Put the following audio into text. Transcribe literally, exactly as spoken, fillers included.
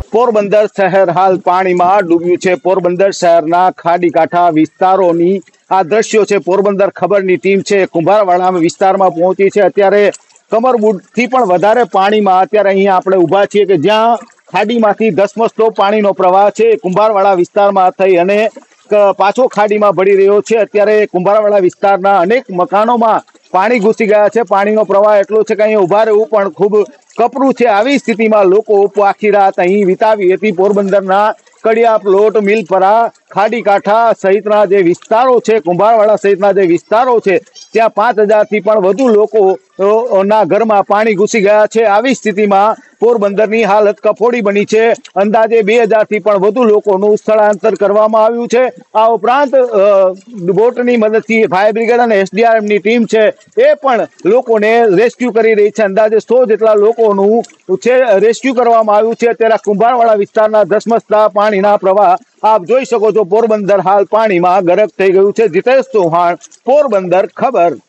પોરબંદર શહેર હાલ પાણીમાં ડૂબ્યું છે। પોરબંદર શહેરના ખાડી કાંઠા વિસ્તારોની આ દ્રશ્યો છે। પોરબંદર ખબરની ટીમ છે કુંભારવાડા વિસ્તારમાં પહોંચી છે। અત્યારે કમરબૂટથી પણ વધારે પાણીમાં અત્યારે અહીંયા આપણે ઊભા છીએ કે જ્યાં ખાડીમાંથી ધસમસતો પાણીનો પ્રવાહ છે કુંભારવાડા વિસ્તારમાં થઈ અને પાછો ખાડીમાં ભળી રહ્યો છે। અત્યારે કુંભારવાડા વિસ્તારના અનેક મકાનોમાં પાણી ઘૂસી ગયા છે। પાણીનો પ્રવાહ એટલો છે કે અહીંયા ઊભા રહેવું પણ ખૂબ કપરું છે। આવી સ્થિતિમાં લોકો આખી રાત અહીં વિતાવી હતી। પોરબંદરના કડિયા પ્લોટ મિલપરા ખાડી કાંઠા સહિતના જે વિસ્તારો છે કુંભારવાડા સહિતના જે વિસ્તારો છે ત્યાં પાંચ હજારથી પણ વધુ લોકો ના ઘરમાં પાણી ઘૂસી ગયા છે। આવી સ્થિતિમાં પોરબંદરની હાલત કફોડી બની છે। અંદાજે બે હજારથી પણ વધુ લોકોનું સ્થળાંતર કરવામાં આવ્યું છે। આ ઉપરાંત બોટની મદદથી ફાયર બ્રિગેડ અને એસડીઆરએફની ટીમ છે એ પણ લોકોને રેસ્ક્યુ કરી રહી છે। અંદાજે સો જેટલા લોકોનું છે રેસ્ક્યુ કરવામાં આવ્યું છે। અત્યારે કુંભારવાડા વિસ્તારના ધસમસતા પાણીના પ્રવાહ આપ જોઈ શકો છો। પોરબંદર હાલ પાણીમાં ગરક થઈ ગયું છે। જીતેશ ચૌહાણ, પોરબંદર ખબર।